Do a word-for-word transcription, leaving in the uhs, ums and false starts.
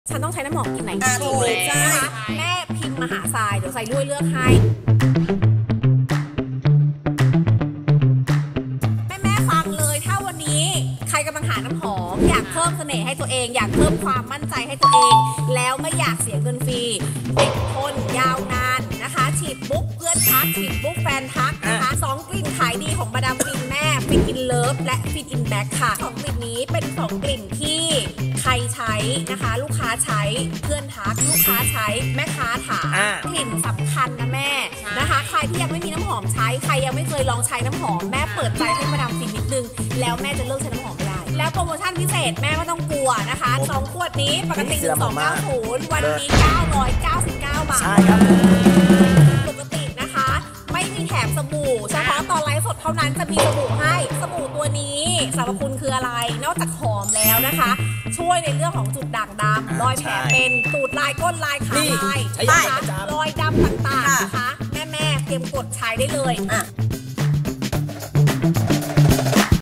ฉันต้องใช้น้ำหอมกลิ่นไหนอ่ะดีถูกจ้านะคะแม่พิมพ์มาหาทรายเดี๋ยวทรายด้วยเลือกให้แม่แม่ฟังเลยถ้าวันนี้ใครกำลังหาน้ำหอมอยากเพิ่มเสน่ห์ให้ตัวเองอยากเพิ่มความมั่นใจให้ตัวเองแล้วไม่อยากเสียเงินฟรีติดทนยาวนานนะคะฉีดปุ๊บเพื่อนทักฉีดปุ๊บแฟนทักนะคะสองกลิ่นขายดีของมาดามฟินแม่ฟินอินเลิฟและฟินอินแบ็คค่ะสองกลิ่นนี้เป็นสองกลิ่นที่ใครใช้นะคะลูกค้าใช้เพื่อนทักลูกค้าใช้แม่ค้าถามกลิ่นสำคัญนะแม่นะคะใครที่ยังไม่มีน้ำหอมใช้ใครยังไม่เคยลองใช้น้ำหอมแม่เปิดใจให้มาดามฟินนิดนึงแล้วแม่จะเลิกใช้น้ำหอมไม่ได้แล้วโปรโมชั่นพิเศษแม่ไม่ต้องกลัวนะคะสองขวดนี้ปกติหนึ่งสองเก้าศูนย์วันนี้เก้าร้อยเก้าสิบเก้าบาทใช่ครับปกตินะคะไม่มีแถมสบู่เฉพาะตอนไลฟ์สดเท่านั้นจะมีสบู่ให้สบู่ตัวนี้สรรพคุณคืออะไรนอกจากหอมแล้วนะคะ ช่วยในเรื่องของจุดด่างดำรอยแผลเป็นตูดลายก้นลายขาลายนะคะรอยดำต่างๆนะคะแม่ๆเตรียมกดใช้ได้เลย